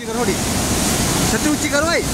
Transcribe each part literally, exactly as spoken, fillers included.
ऊंची करो थोड़ी, छतरी ऊंची करो भाई।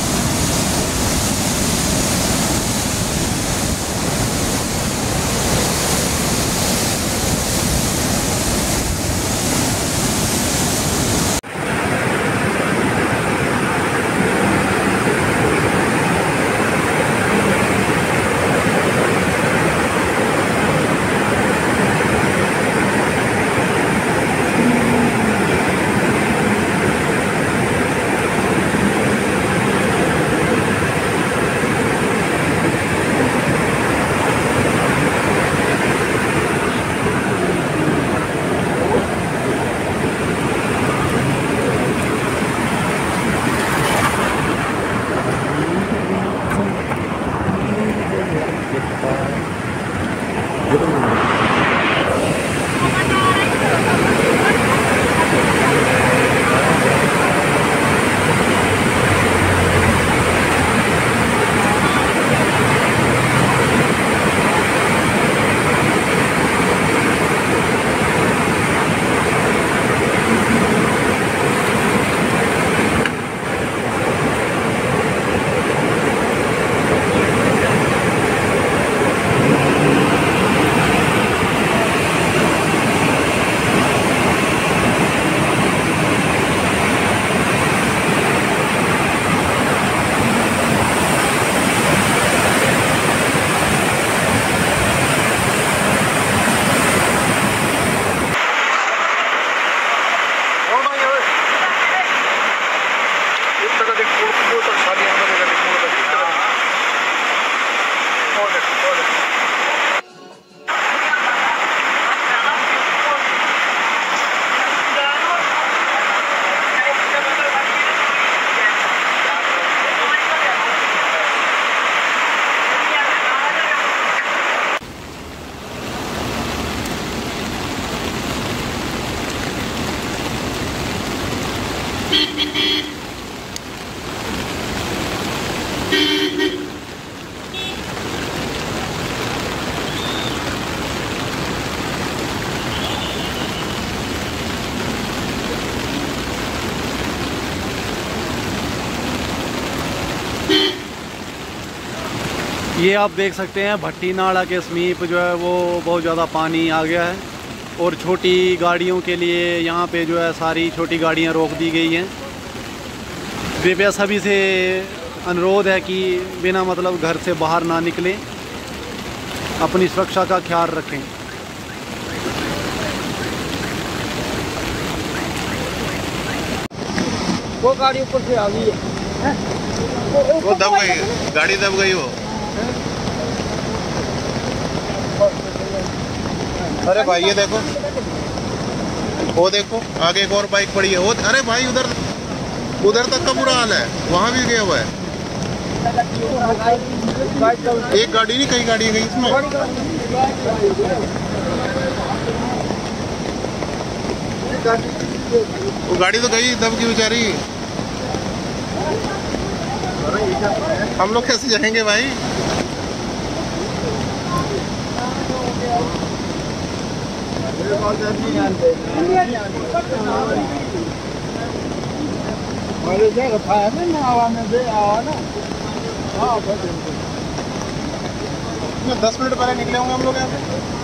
ये आप देख सकते हैं भट्टी नाला के समीप जो है वो बहुत ज़्यादा पानी आ गया है और छोटी गाड़ियों के लिए यहाँ पे जो है सारी छोटी गाड़ियाँ रोक दी गई हैं। कृपया सभी से अनुरोध है कि बिना मतलब घर से बाहर ना निकलें, अपनी सुरक्षा का ख्याल रखें। वो गाड़ी ऊपर से आ गई है, वो दब गई, गाड़ी दब गई वो। अरे भाई ये देखो, वो देखो आगे एक और बाइक पड़ी है वो। अरे भाई उधर उधर तक का बुरा हाल है, वहाँ भी गया हुआ है। एक गाड़ी नहीं कई गाड़ी गई इसमें। वो गाड़ी तो गई दब की बेचारी। हम लोग कैसे जाएंगे भाई? दस मिनट पहले निकले होंगे हम लोग यहाँ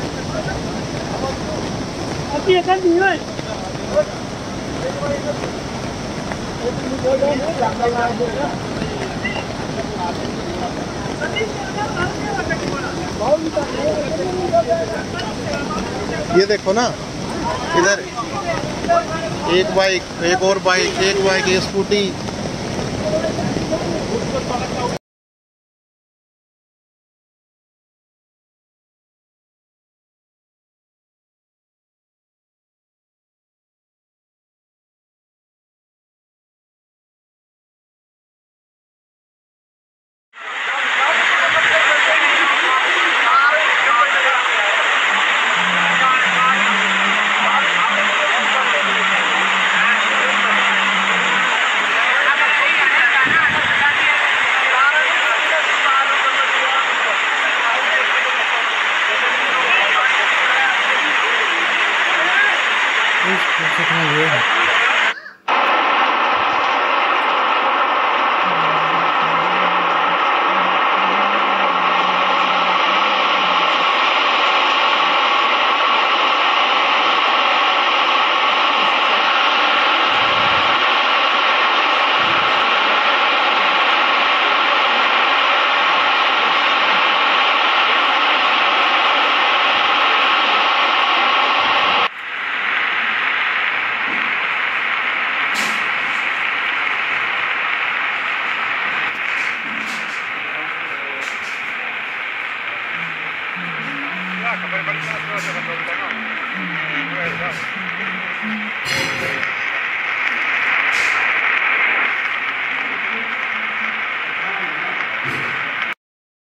से। ये देखो ना, इधर एक बाइक, एक और बाइक, एक बाइक, एक स्कूटी।